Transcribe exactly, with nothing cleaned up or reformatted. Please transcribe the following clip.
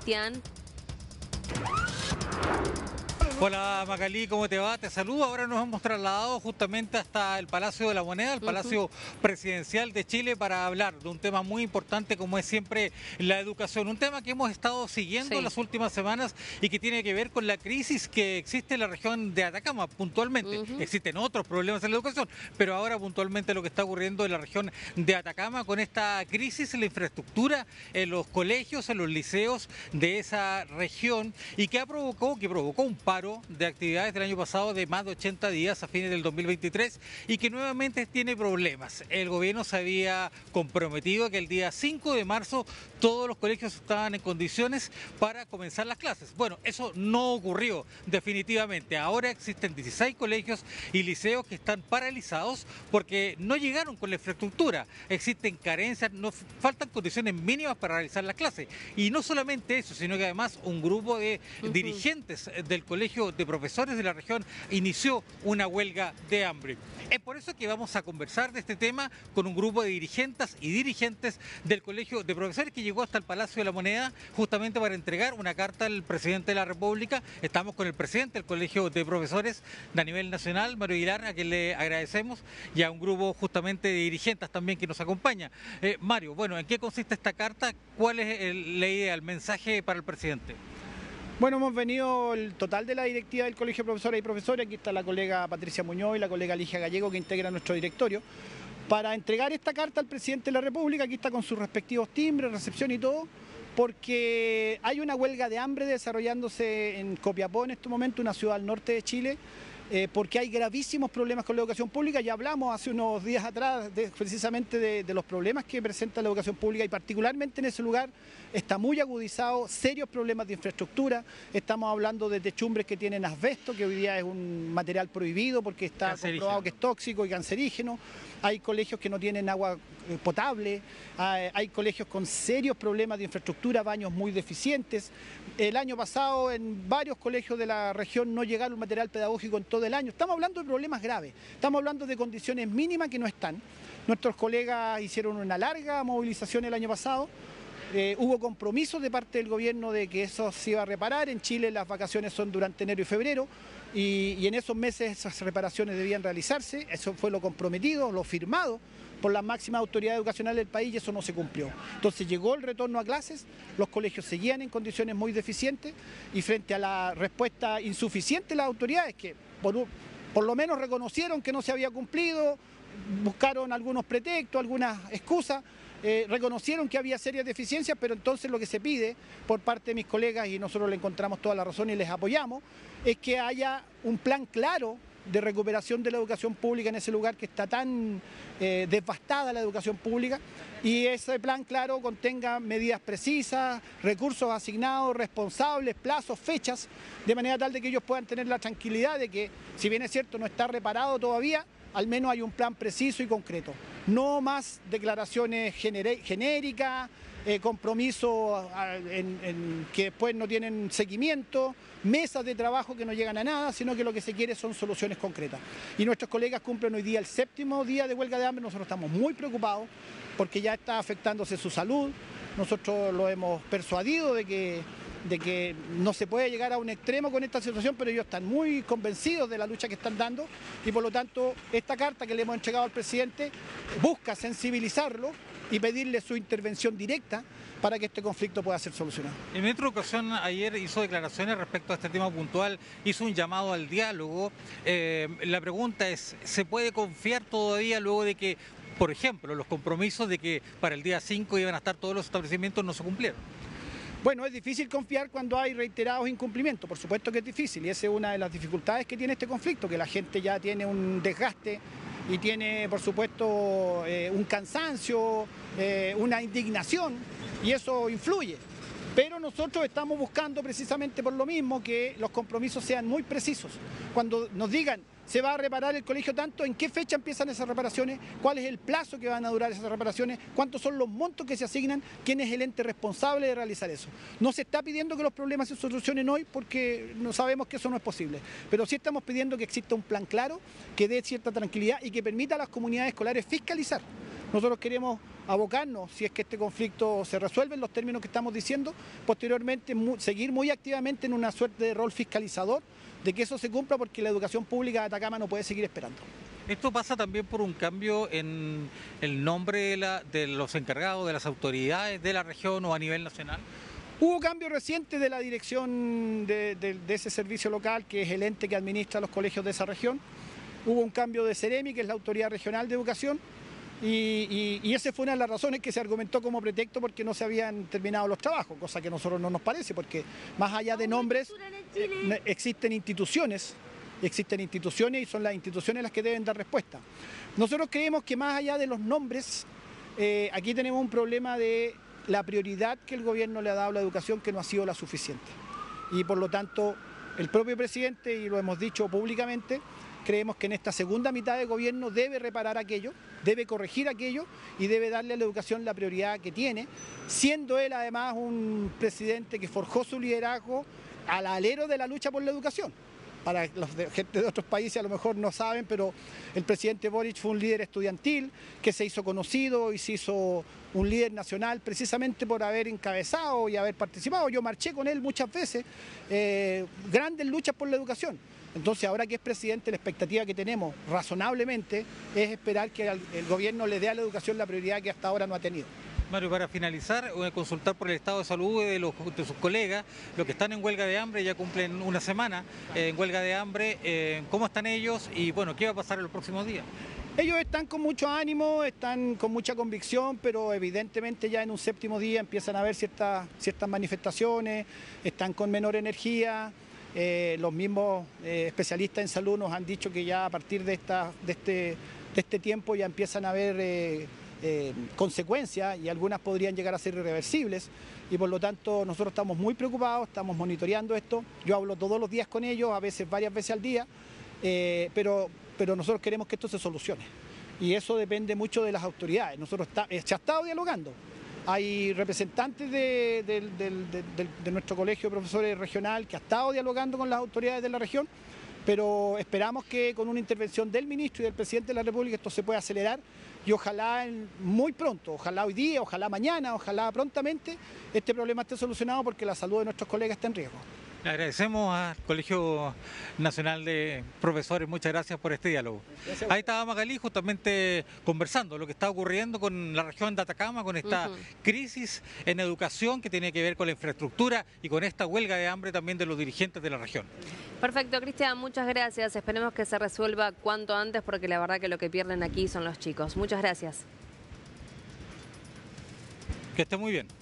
Sebastián. Hola Magalí, ¿cómo te va? Te saludo. Ahora nos hemos trasladado justamente hasta el Palacio de la Moneda, el Palacio uh-huh. Presidencial de Chile, para hablar de un tema muy importante como es siempre la educación. Un tema que hemos estado siguiendo sí. en las últimas semanas y que tiene que ver con la crisis que existe en la región de Atacama puntualmente. Uh-huh. Existen otros problemas en la educación, pero ahora puntualmente lo que está ocurriendo en la región de Atacama con esta crisis en la infraestructura, en los colegios, en los liceos de esa región y que ha provocado, que provocó un paro de actividades del año pasado de más de ochenta días a fines del dos mil veintitrés y que nuevamente tiene problemas. El gobierno se había comprometido a que el día cinco de marzo todos los colegios estaban en condiciones para comenzar las clases. Bueno, eso no ocurrió definitivamente. Ahora existen dieciséis colegios y liceos que están paralizados porque no llegaron con la infraestructura. Existen carencias, no, faltan condiciones mínimas para realizar las clases. Y no solamente eso, sino que además un grupo de uh-huh. dirigentes del colegio de profesores de la región inició una huelga de hambre. Es por eso que vamos a conversar de este tema con un grupo de dirigentes y dirigentes del Colegio de Profesores que llegó hasta el Palacio de la Moneda justamente para entregar una carta al presidente de la República. Estamos con el presidente del Colegio de Profesores a nivel nacional, Mario Aguilar, a quien le agradecemos, y a un grupo justamente de dirigentes también que nos acompaña. Eh, Mario, bueno, ¿en qué consiste esta carta? ¿Cuál es el, la idea, el mensaje para el presidente? Bueno, hemos venido el total de la directiva del Colegio de Profesoras y Profesores, aquí está la colega Patricia Muñoz y la colega Ligia Gallego que integran nuestro directorio, para entregar esta carta al presidente de la República. Aquí está con sus respectivos timbres, recepción y todo, porque hay una huelga de hambre desarrollándose en Copiapó en este momento, una ciudad al norte de Chile, Eh, porque hay gravísimos problemas con la educación pública. Ya hablamos hace unos días atrás de, precisamente de, de los problemas que presenta la educación pública y particularmente en ese lugar está muy agudizado, serios problemas de infraestructura. Estamos hablando de techumbres que tienen asbesto, que hoy día es un material prohibido porque está comprobado que es tóxico y cancerígeno. Hay colegios que no tienen agua potable, hay, hay colegios con serios problemas de infraestructura, baños muy deficientes. El año pasado en varios colegios de la región no llegaron material pedagógico en todo el año. Estamos hablando de problemas graves, estamos hablando de condiciones mínimas que no están. Nuestros colegas hicieron una larga movilización el año pasado. Eh, hubo compromisos de parte del gobierno de que eso se iba a reparar. En Chile las vacaciones son durante enero y febrero y, y en esos meses esas reparaciones debían realizarse. Eso fue lo comprometido, lo firmado por las máximas autoridades educacionales del país y eso no se cumplió. Entonces llegó el retorno a clases, los colegios seguían en condiciones muy deficientes y frente a la respuesta insuficiente de las autoridades que por, por lo menos reconocieron que no se había cumplido, buscaron algunos pretextos, algunas excusas, Eh, reconocieron que había serias deficiencias, pero entonces lo que se pide por parte de mis colegas, y nosotros le encontramos toda la razón y les apoyamos, es que haya un plan claro de recuperación de la educación pública en ese lugar que está tan eh, devastada la educación pública, y ese plan claro contenga medidas precisas, recursos asignados, responsables, plazos, fechas, de manera tal de que ellos puedan tener la tranquilidad de que, si bien es cierto no está reparado todavía, al menos hay un plan preciso y concreto. No más declaraciones genéricas, eh, compromisos en, en, que después no tienen seguimiento, mesas de trabajo que no llegan a nada, sino que lo que se quiere son soluciones concretas. Y nuestros colegas cumplen hoy día el séptimo día de huelga de hambre. Nosotros estamos muy preocupados porque ya está afectándose su salud. Nosotros lo hemos persuadido de que de que no se puede llegar a un extremo con esta situación, pero ellos están muy convencidos de la lucha que están dando y por lo tanto esta carta que le hemos entregado al presidente busca sensibilizarlo y pedirle su intervención directa para que este conflicto pueda ser solucionado. El ministro de Educación ayer hizo declaraciones respecto a este tema puntual, hizo un llamado al diálogo. Eh, la pregunta es, ¿se puede confiar todavía luego de que, por ejemplo, los compromisos de que para el día cinco iban a estar todos los establecimientos no se cumplieron? Bueno, es difícil confiar cuando hay reiterados incumplimientos, por supuesto que es difícil y esa es una de las dificultades que tiene este conflicto, que la gente ya tiene un desgaste y tiene, por supuesto, eh, un cansancio, eh, una indignación y eso influye. Pero nosotros estamos buscando precisamente por lo mismo que los compromisos sean muy precisos. Cuando nos digan, se va a reparar el colegio tanto, ¿en qué fecha empiezan esas reparaciones? ¿Cuál es el plazo que van a durar esas reparaciones? ¿Cuántos son los montos que se asignan? ¿Quién es el ente responsable de realizar eso? No se está pidiendo que los problemas se solucionen hoy porque no sabemos que eso no es posible, pero sí estamos pidiendo que exista un plan claro, que dé cierta tranquilidad y que permita a las comunidades escolares fiscalizar. Nosotros queremos abocarnos, si es que este conflicto se resuelve en los términos que estamos diciendo, posteriormente mu- seguir muy activamente en una suerte de rol fiscalizador de que eso se cumpla, porque la educación pública de Atacama no puede seguir esperando. Esto pasa también por un cambio en el nombre de, la, de los encargados, de las autoridades de la región o a nivel nacional. Hubo cambio reciente de la dirección de, de, de ese servicio local, que es el ente que administra los colegios de esa región. Hubo un cambio de Ceremi, que es la Autoridad Regional de Educación, y, y, y esa fue una de las razones que se argumentó como pretexto porque no se habían terminado los trabajos, cosa que a nosotros no nos parece, porque más allá de nombres, eh, existen instituciones, existen instituciones y son las instituciones las que deben dar respuesta. Nosotros creemos que más allá de los nombres, eh, aquí tenemos un problema de la prioridad que el gobierno le ha dado a la educación, que no ha sido la suficiente. Y por lo tanto, el propio presidente, y lo hemos dicho públicamente, creemos que en esta segunda mitad de gobierno debe reparar aquello, debe corregir aquello y debe darle a la educación la prioridad que tiene, siendo él además un presidente que forjó su liderazgo al alero de la lucha por la educación. Para los de, gente de otros países a lo mejor no saben, pero el presidente Boric fue un líder estudiantil que se hizo conocido y se hizo un líder nacional precisamente por haber encabezado y haber participado. Yo marché con él muchas veces, eh, grandes luchas por la educación. Entonces, ahora que es presidente, la expectativa que tenemos razonablemente es esperar que el, el gobierno le dé a la educación la prioridad que hasta ahora no ha tenido. Mario, para finalizar, voy a consultar por el estado de salud de, los, de sus colegas, los que están en huelga de hambre, ya cumplen una semana eh, en huelga de hambre, eh, ¿cómo están ellos y bueno, qué va a pasar en los próximos días? Ellos están con mucho ánimo, están con mucha convicción, pero evidentemente ya en un séptimo día empiezan a haber ciertas, ciertas manifestaciones, están con menor energía. Eh, los mismos eh, especialistas en salud nos han dicho que ya a partir de, esta, de, este, de este tiempo ya empiezan a haber eh, eh, consecuencias, y algunas podrían llegar a ser irreversibles, y por lo tanto nosotros estamos muy preocupados, estamos monitoreando esto. Yo hablo todos los días con ellos, a veces varias veces al día, eh, pero, pero nosotros queremos que esto se solucione, y eso depende mucho de las autoridades. Nosotros está, se ha estado dialogando. Hay representantes de, de, de, de, de, de nuestro colegio de profesores regional que ha estado dialogando con las autoridades de la región, pero esperamos que con una intervención del ministro y del presidente de la República esto se pueda acelerar, y ojalá en, muy pronto, ojalá hoy día, ojalá mañana, ojalá prontamente este problema esté solucionado, porque la salud de nuestros colegas está en riesgo. Le agradecemos al Colegio Nacional de Profesores, muchas gracias por este diálogo. Ahí estaba Magalí justamente conversando lo que está ocurriendo con la región de Atacama, con esta uh-huh. crisis en educación que tiene que ver con la infraestructura y con esta huelga de hambre también de los dirigentes de la región. Perfecto, Cristian, muchas gracias. Esperemos que se resuelva cuanto antes, porque la verdad que lo que pierden aquí son los chicos. Muchas gracias. Que esté muy bien.